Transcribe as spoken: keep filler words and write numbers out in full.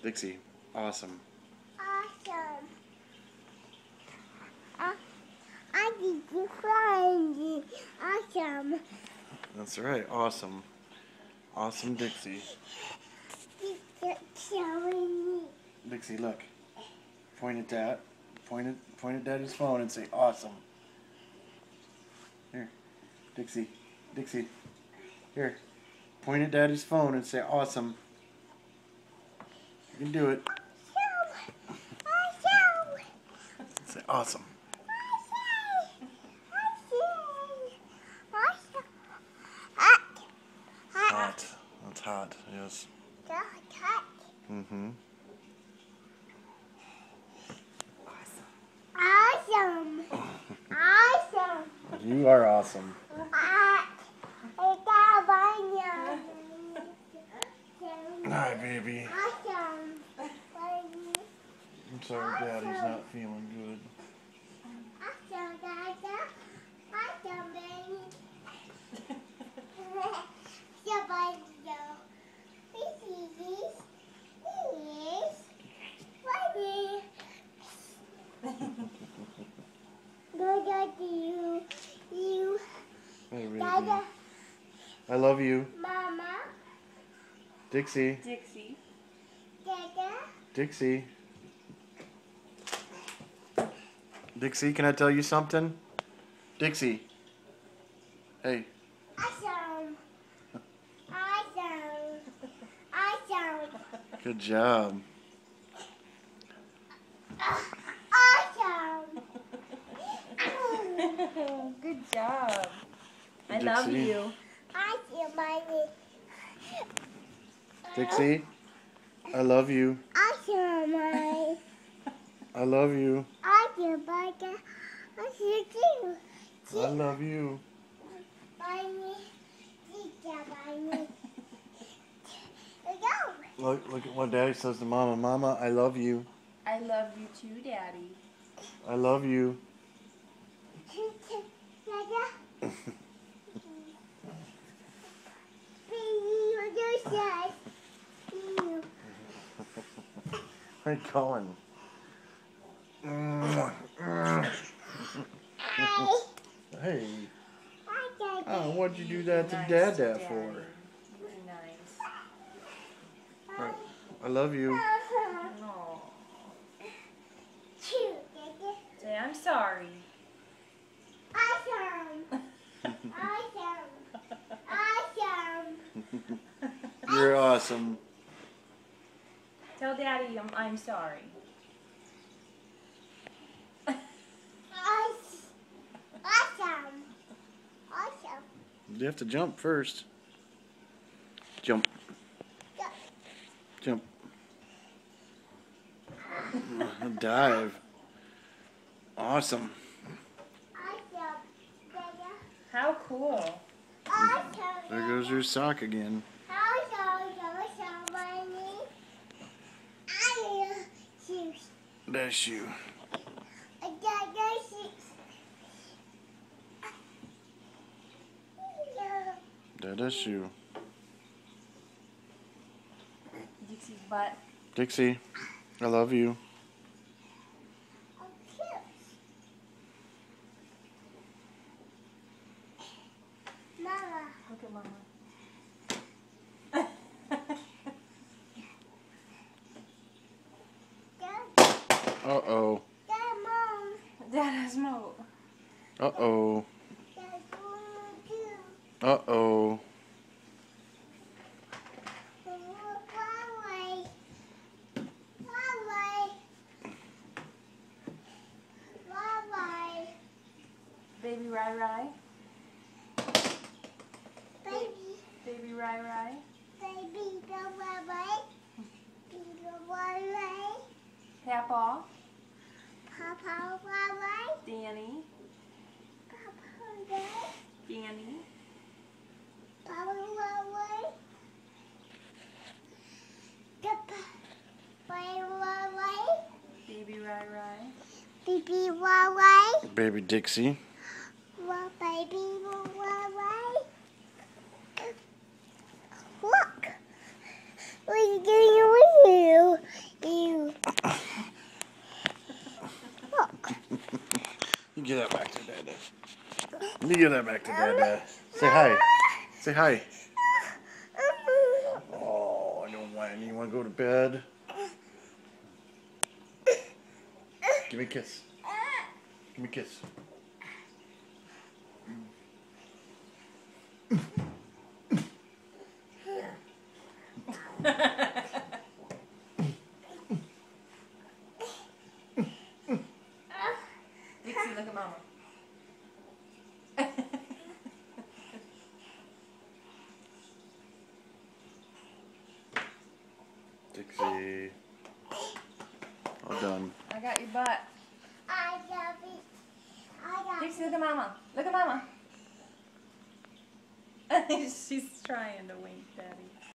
Dixie, awesome. Awesome. Uh, I need to find you. Awesome. That's right, awesome. Awesome, Dixie. Dixie, look. Point at Dad. Point at, point at Daddy's phone and say, awesome. Here. Dixie. Dixie. Here. Point at Daddy's phone and say, awesome. You can do it. Say, awesome. Hot. That's hot, yes. Mm-hmm. Awesome. Awesome. You are awesome. Hi, baby. Awesome. I'm sorry Daddy's not feeling good. Awesome, Dada. Awesome, baby. Somebody go. This is this. This. What is? Go, go, to you. You. Hey, baby. Dada. I love you. Mama. Dixie. Dixie. Dada. Dixie. Dixie, can I tell you something? Dixie. Hey. Awesome. Awesome. Awesome. Good job. Awesome. Good job. I love Dixie. you. Awesome, baby. Dixie, I love you. Awesome, baby. I love you. Awesome, baby. Awesome, too. I love you. Baby. Teacher, baby. Go. Look, look at what Daddy says to Mama. Mama, I love you. I love you too, Daddy. I love you. Teacher, Dada. Baby, what you say? You. Where you going? Hi. Hey. Hi, Daddy. Oh, what'd you do that to Nice Dad to that Daddy. for? You're nice. I love you. Aw. Cute, Dada. Say, I'm sorry. Awesome. Awesome. Awesome. You're awesome. Tell Daddy I'm, I'm sorry. Awesome. Awesome. You have to jump first. Jump. Go. Jump. Dive. Awesome. Awesome. Dada. How cool. Awesome. There goes your sock again. Awesome. Awesome, baby. I love shoes. That's you. Dada shoes. That's you. Dixie's butt. Dixie, I love you. Oh, cute. Mama. Look at Mama. Go. Uh-oh. Go, Mom. Dad has mo. Uh-oh. That's one, two. Uh-oh. Baby Rai Rai. Baby, Baby Rai Rai. baby, go away. Baby, go away. Papa. Papa, go away. Danny. Papa, go away. Danny. Papa, go away. Papa, go away. Baby Rai Rai. Baby, go away. Baby Dixie. Well, baby, go away. Look. What are you doing with you? give that back to Dad. Let me give that back to Dad. Dad. Say hi. Say hi. Oh, I don't want. You want to go to bed? Give me a kiss. Give me a kiss. Dixie, look at Mama. Dixie. All done. I got your butt. I love it. I love it. Dixie, look at Mama. Look at Mama. She's trying to wink, Daddy.